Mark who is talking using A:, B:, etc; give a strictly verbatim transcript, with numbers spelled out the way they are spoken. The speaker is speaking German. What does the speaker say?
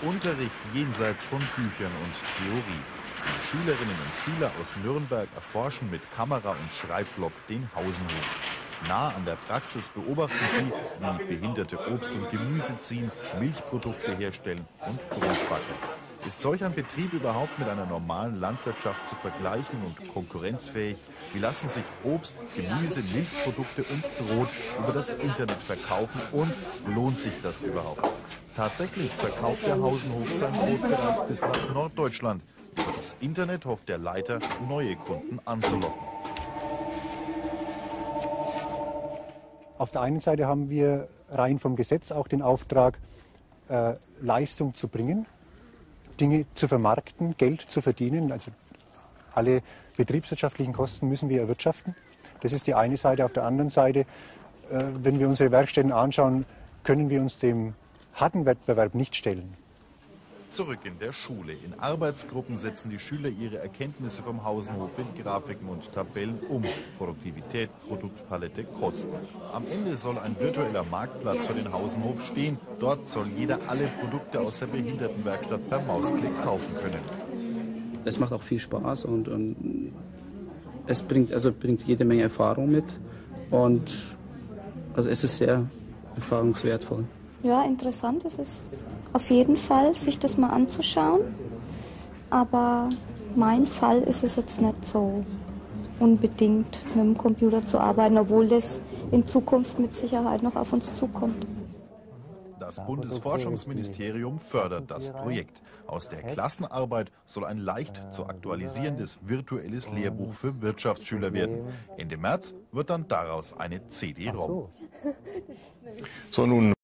A: Unterricht jenseits von Büchern und Theorie. Die Schülerinnen und Schüler aus Nürnberg erforschen mit Kamera und Schreibblock den Hausenhof. Nah an der Praxis beobachten sie, wie Behinderte Obst und Gemüse ziehen, Milchprodukte herstellen und Brot backen. Ist solch ein Betrieb überhaupt mit einer normalen Landwirtschaft zu vergleichen und konkurrenzfähig? Wie lassen sich Obst, Gemüse, Milchprodukte und Brot über das Internet verkaufen und lohnt sich das überhaupt? Tatsächlich verkauft der Hausenhof sein Brot bereits bis nach Norddeutschland. Über das Internet hofft der Leiter, neue Kunden anzulocken.
B: Auf der einen Seite haben wir rein vom Gesetz auch den Auftrag, äh, Leistung zu bringen, Dinge zu vermarkten, Geld zu verdienen. Also alle betriebswirtschaftlichen Kosten müssen wir erwirtschaften. Das ist die eine Seite. Auf der anderen Seite, äh, wenn wir unsere Werkstätten anschauen, können wir uns dem harten Wettbewerb nicht stellen.
A: Zurück in der Schule. In Arbeitsgruppen setzen die Schüler ihre Erkenntnisse vom Hausenhof in Grafiken und Tabellen um. Produktivität, Produktpalette, Kosten. Am Ende soll ein virtueller Marktplatz für den Hausenhof stehen. Dort soll jeder alle Produkte aus der Behindertenwerkstatt per Mausklick kaufen können.
C: Es macht auch viel Spaß und, und es bringt, also bringt jede Menge Erfahrung mit. Und also es ist sehr erfahrungswertvoll.
D: Ja, interessant ist es auf jeden Fall, sich das mal anzuschauen. Aber mein Fall ist es jetzt nicht so unbedingt, mit dem Computer zu arbeiten, obwohl das in Zukunft mit Sicherheit noch auf uns zukommt.
A: Das Bundesforschungsministerium fördert das Projekt. Aus der Klassenarbeit soll ein leicht zu aktualisierendes virtuelles Lehrbuch für Wirtschaftsschüler werden. Ende März wird dann daraus eine C D-ROM.
E: So, nun